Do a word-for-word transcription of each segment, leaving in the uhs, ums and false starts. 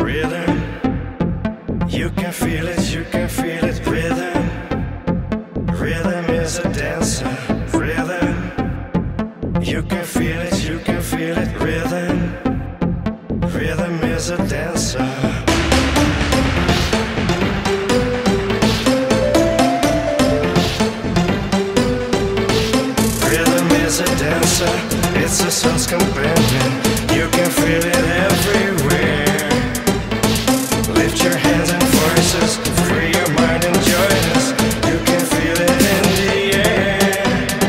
Rhythm, you can feel it, you can feel it. Rhythm, rhythm is a dancer. Rhythm, you can feel it, you can feel it. Rhythm, rhythm is a dancer. Rhythm is a dancer, it's a soul's companion. You can feel it everywhere. Lift your hands and voices, free your mind and join us. You can feel it in the air.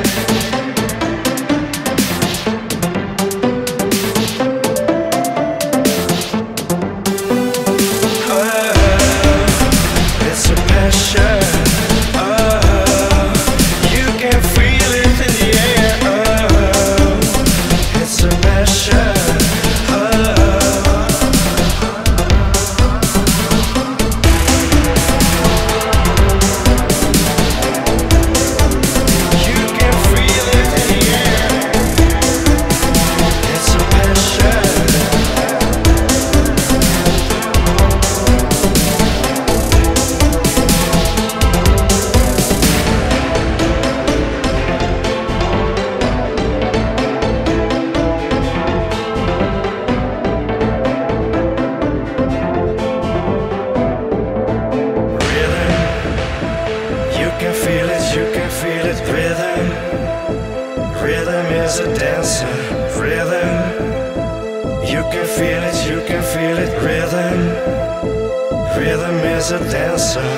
Oh, it's a passion. Oh, you can feel it in the air. Oh, it's a passion. Rhythm, rhythm is a dancer. Rhythm, you can feel it, you can feel it. Rhythm, rhythm is a dancer.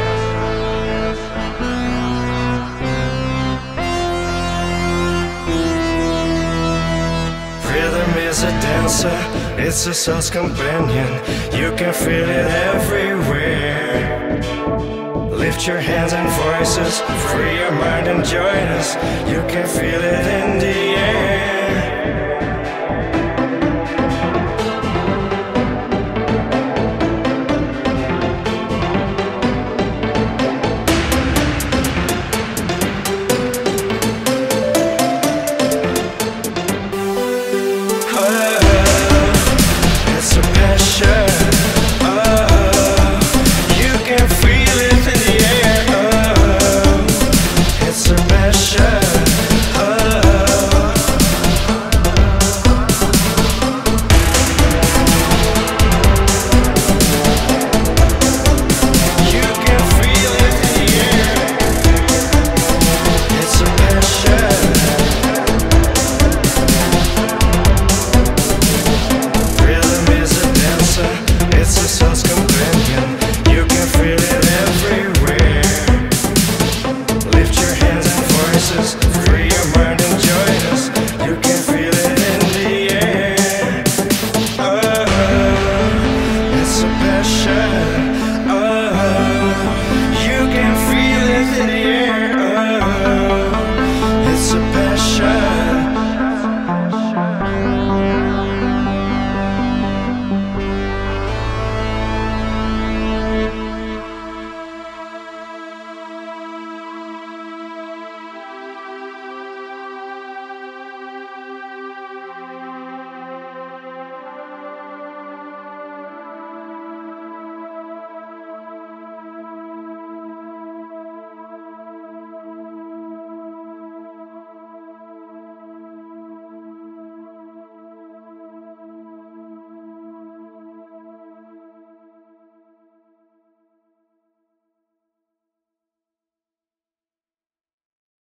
Rhythm is a dancer, it's a soul's companion. You can feel it everywhere. Lift your hands and voices, free your mind and join us. You can feel it in the